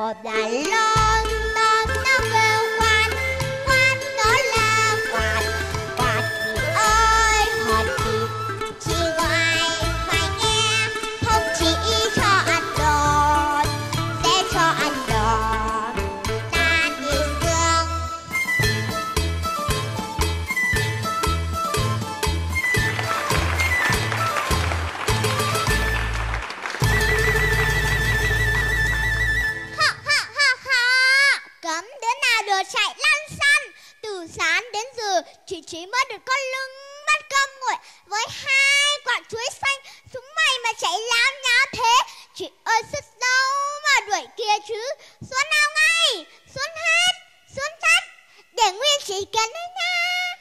bò đại lon ton nó kêu quạt, quạt nó là quạt, quạt chị ơi hỏi chị gọi phải nghe, không chỉ cho ăn đòn, sẽ cho ăn đòn ta đi xương. Cấm đứa nào được chạy lăn xăn. Từ sáng đến giờ chị chỉ mới được có lưng mắt cơm nguội với 2 quả chuối xanh. Chúng mày mà chạy láo nháo thế, chị ơi sức đâu mà đuổi kia chứ. Xuống nào ngay, xuống hết, xuống chắc, để nguyên chị cần đấy nha.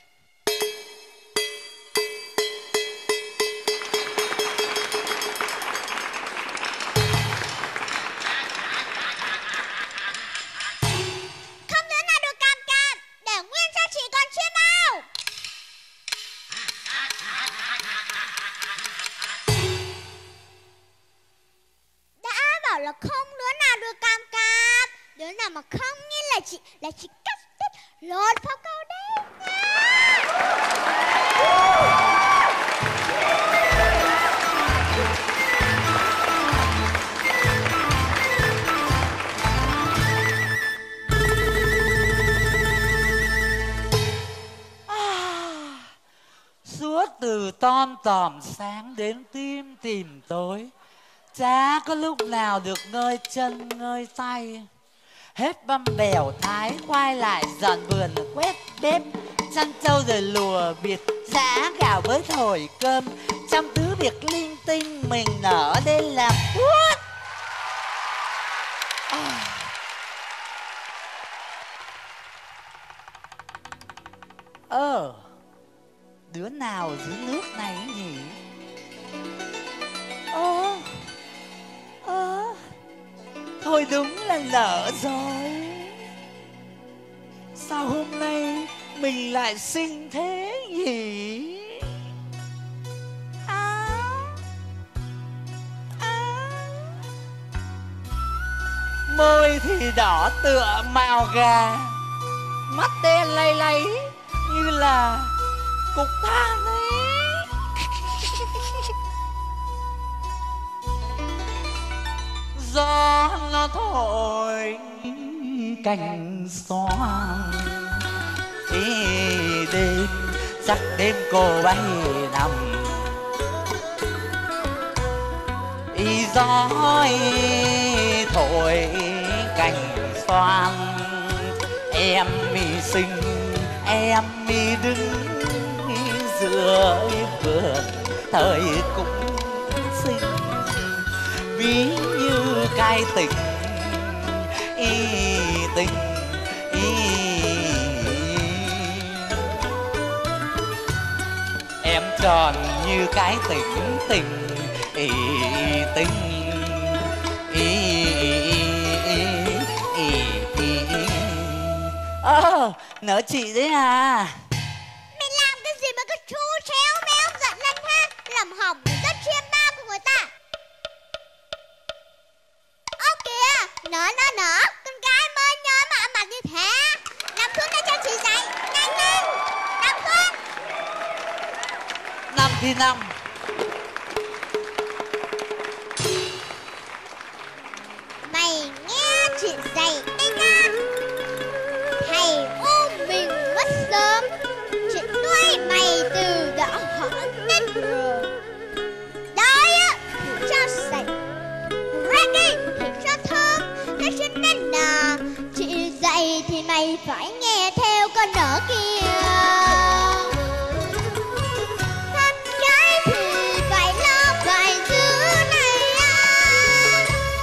Là không đứa nào được cam cam. Đứa nào mà không như là chị cắt đứt lột phao câu đấy Suốt từ ton tòm sáng đến tìm tối, chả có lúc nào được ngơi chân ngơi tay. Hết băm bèo thái quay lại dọn vườn quét bếp, chăn trâu rồi lùa biệt giã gạo với thổi cơm, trăm thứ việc linh tinh mình nở lên làm thuốc. Đứa nào dưới nước này nhỉ? Thôi đúng là lỡ rồi. Sao hôm nay mình lại xinh thế nhỉ? Môi thì đỏ tựa mào gà, mắt đen lay lay như là cục than ấy. Gió nó thổi cành xoan, đêm chắc đêm cô bay nằm. Gió thổi cành xoan, em mi xinh em mi đứng giữa vườn thời cũng xinh, ví như cai tình tình em tròn như cái tình tình tình nỡ chị đấy à. Mày làm cái gì mà cứ chu chéo méo giận lên ha, làm hỏng rất chiêm bao của người ta. Ô kìa, nở, con gái mới nhớ mà ăn mặc như thế. Nằm xuống đây cho chị dạy, nhanh lên, nằm xuống. Nằm thì nằm. Mày nghe chị dạy đây nha. Thầy ôm mình mất sớm, chị nuôi mày từ đã hở đến rồi. Đói á thì cho sạch, reggae thì cho thơm. Thế cho nên là chị dạy thì mày phải nghe theo con nở kia. Con gái thì phải lo phải giữ này á,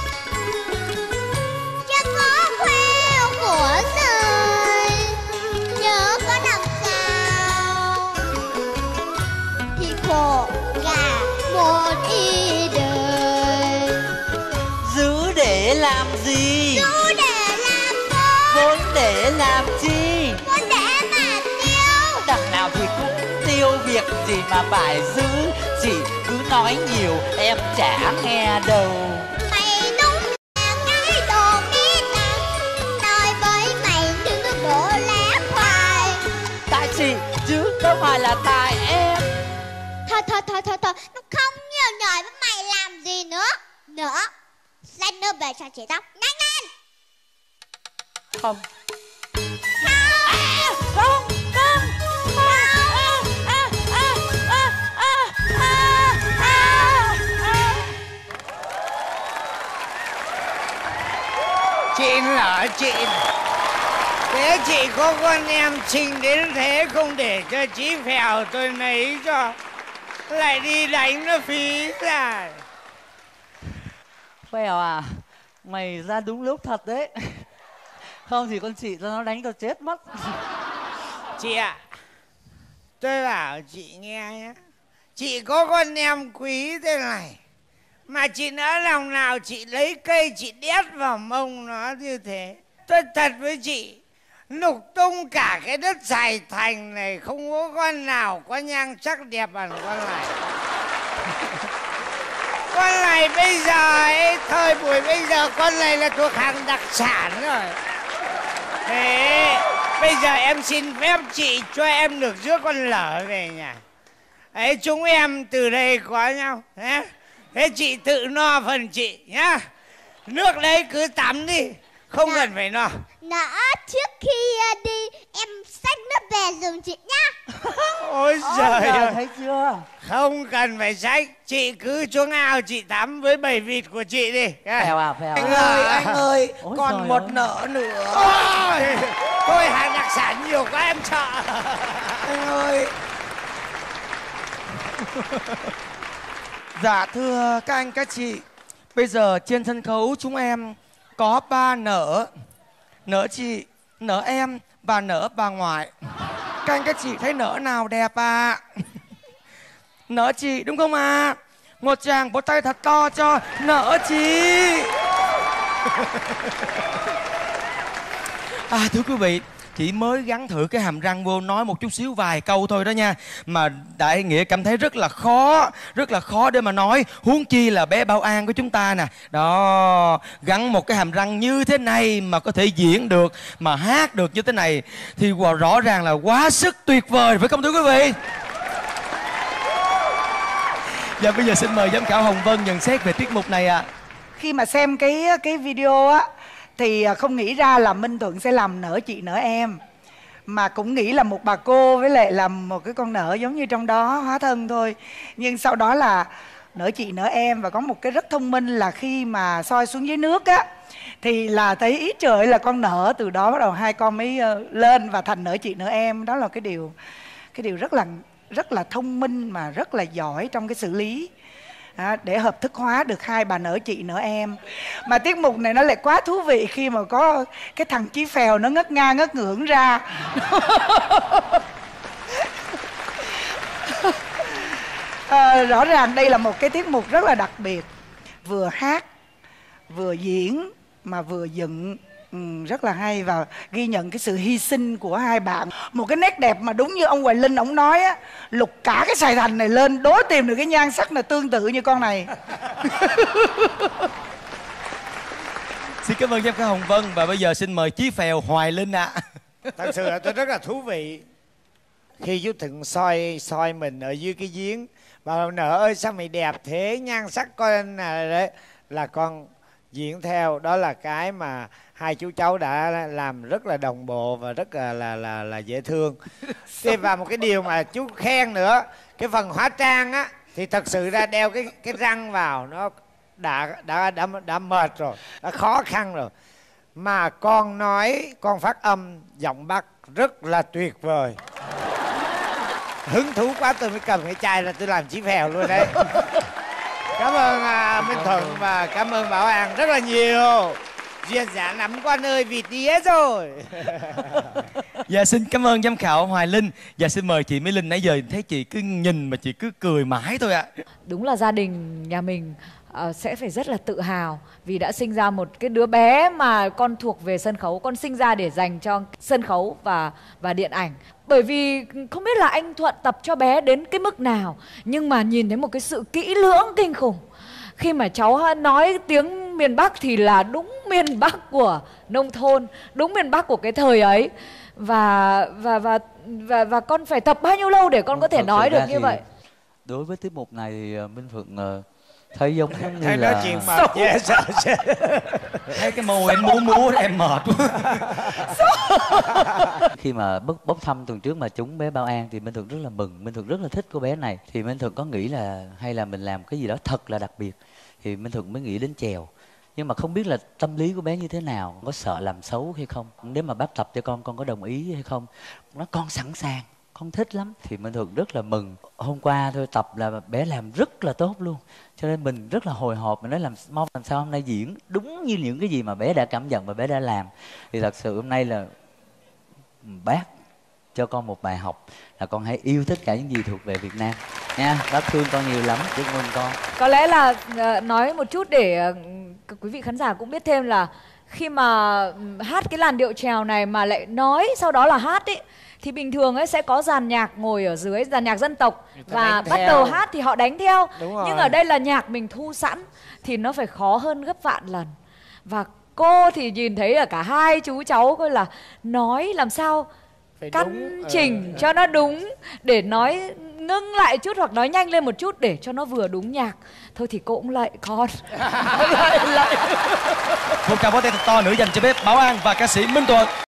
chứ có khoe của rơi nhớ có làm sao thì khổ cả một y đời. Giữ để làm gì? Giữ để làm vốn để làm chi? vốn để mà tiêu. Đằng nào thì cũng tiêu, việc gì mà phải giữ. Chỉ cứ nói nhiều em chả nghe đâu. Mày đúng là cái đồ nghĩ là tại em. Thôi, nó không nhiều lời với mày làm gì nữa. Xanh nó về cho chị tóc, nhanh lên. Không. Chị là chị. Thế chị có con em xinh đến thế không để cho Chí Phèo tôi lấy cho, lại đi đánh nó phí ra. Phèo à, mày ra đúng lúc thật đấy. Không thì con chị cho nó đánh tao chết mất. Chị ạ, tôi bảo chị nghe nhé. Chị có con em quý thế này mà chị nỡ lòng nào chị lấy cây chị đét vào mông nó như thế. Tôi thật với chị, lục tung cả cái đất Sài Thành này không có con nào có nhan sắc đẹp bằng con này. Con này bây giờ ấy, thời buổi bây giờ con này là thuộc hàng đặc sản rồi. Thế bây giờ em xin phép chị cho em được rước con lở về nhà. Ấy chúng em từ đây có nhau. Thế chị tự no phần chị nhá. Nước đấy cứ tắm đi, không cần phải no. Trước khi đi em xách nước về giùm chị nhá. Ôi trời ơi, thấy chưa? không cần phải xách, chị cứ xuống ao chị tắm với bầy vịt của chị đi. Phèo à, Phèo. Anh ơi, Ôi còn một nợ nữa. Ôi, thôi hàng đặc sản nhiều quá em sợ. Anh ơi. Dạ thưa các anh các chị, bây giờ trên sân khấu chúng em có 3 nở. Nở chị, nở em và nở bà ngoại. Các anh các chị thấy nở nào đẹp à? Nở chị đúng không à? Một tràng vỗ tay thật to cho nở chị. Thưa quý vị, chỉ mới gắn thử cái hàm răng vô nói một chút xíu vài câu thôi đó nha, mà Đại Nghĩa cảm thấy rất là khó để mà nói, huống chi là bé Bảo An của chúng ta nè. Đó, gắn một cái hàm răng như thế này mà có thể diễn được, mà hát được như thế này thì rõ ràng là quá sức tuyệt vời, phải không thưa quý vị? Dạ bây giờ xin mời giám khảo Hồng Vân nhận xét về tiết mục này ạ. Khi mà xem cái video á thì không nghĩ ra là Minh Thuận sẽ làm nở chị nở em, mà cũng nghĩ là một bà cô với lại làm một cái con nở giống như trong đó hóa thân thôi. Nhưng sau đó là nở chị nở em, và có một cái rất thông minh là khi mà soi xuống dưới nước á thì là thấy ý trời là con nở, từ đó bắt đầu hai con mới lên và thành nở chị nở em. Đó là cái điều rất là thông minh mà rất là giỏi trong cái xử lý. Để hợp thức hóa được hai bà nở chị nở em. Mà tiết mục này nó lại quá thú vị khi mà có cái thằng Chí Phèo nó ngất nga ngất ngưỡng ra. Rõ ràng đây là một cái tiết mục rất là đặc biệt, vừa hát vừa diễn mà vừa dựng rất là hay, và ghi nhận cái sự hy sinh của hai bạn. Một cái nét đẹp mà đúng như ông Hoài Linh ông nói á, lục cả cái Sài Thành này lên đố tìm được cái nhan sắc là tương tự như con này. Xin cảm ơn giám khảo Hồng Vân, và bây giờ xin mời Chí Phèo Hoài Linh ạ. Thật sự là tôi rất là thú vị khi chú Thịnh soi mình ở dưới cái giếng. Bà nở ơi sao mày đẹp thế, nhan sắc con đấy là con diễn theo. Đó là cái mà hai chú cháu đã làm rất là đồng bộ và rất là dễ thương. Và một cái điều mà chú khen nữa, cái phần hóa trang á thì thật sự ra đeo cái răng vào nó đã mệt rồi, đã khó khăn rồi, mà con nói, con phát âm giọng Bắc rất là tuyệt vời. Hứng thú quá tôi mới cầm cái chai là tôi làm Chí Phèo luôn đấy. Cảm ơn Minh Thuận và cảm ơn Bảo An rất là nhiều. Duyên dáng lắm con ơi, vịt đi hết rồi. Dạ xin cảm ơn giám khảo Hoài Linh. Dạ xin mời chị Mỹ Linh, nãy giờ thấy chị cứ nhìn mà chị cứ cười mãi thôi ạ. Đúng là gia đình nhà mình sẽ phải rất là tự hào vì đã sinh ra một cái đứa bé mà con thuộc về sân khấu, con sinh ra để dành cho sân khấu và điện ảnh. Bởi vì không biết là anh Thuận tập cho bé đến cái mức nào, nhưng mà nhìn thấy một cái sự kỹ lưỡng kinh khủng. Khi mà cháu nói tiếng miền Bắc thì là đúng miền Bắc của nông thôn, đúng miền Bắc của cái thời ấy. và con phải tập bao nhiêu lâu để con có thể nói được như vậy? Đối với tiết mục này thì Minh Phượng thấy giống như thấy là nói chuyện mệt dễ sợ. Thấy cái môi em múa em mệt quá. Khi mà bốc thăm tuần trước mà trúng bé Bảo An thì Minh Thuận rất là mừng, Minh Thuận rất là thích cô bé này. Thì Minh Thuận có nghĩ là hay là mình làm cái gì đó thật là đặc biệt, thì Minh Thuận mới nghĩ đến chèo. Nhưng mà không biết là tâm lý của bé như thế nào, có sợ làm xấu hay không, nếu mà bác tập cho con có đồng ý hay không. Nó con sẵn sàng, con thích lắm. Thì Minh Thuận rất là mừng. Hôm qua thôi tập là bé làm rất là tốt luôn, cho nên mình rất là hồi hộp. Mình nói mong làm sao hôm nay diễn đúng như những cái gì mà bé đã cảm nhận và bé đã làm. Thì thật sự hôm nay là bác cho con một bài học là con hãy yêu tất cả những gì thuộc về Việt Nam nha. Bác thương con nhiều lắm, chúc mừng con. Có lẽ là nói một chút để quý vị khán giả cũng biết thêm là khi mà hát cái làn điệu chèo này mà lại nói sau đó là hát ấy, thì bình thường ấy sẽ có dàn nhạc ngồi ở dưới, dàn nhạc dân tộc, và bắt đầu hát thì họ đánh theo. Nhưng ở đây là nhạc mình thu sẵn thì nó phải khó hơn gấp vạn lần. Và cô thì nhìn thấy là cả hai chú cháu coi là nói làm sao căn chỉnh cho nó đúng, để nói ngưng lại chút hoặc nói nhanh lên một chút để cho nó vừa đúng nhạc. Thôi thì cô cũng lạy con. Một tràng pháo tay thật to nữa dành cho bé Bảo An và ca sĩ Minh Thuận.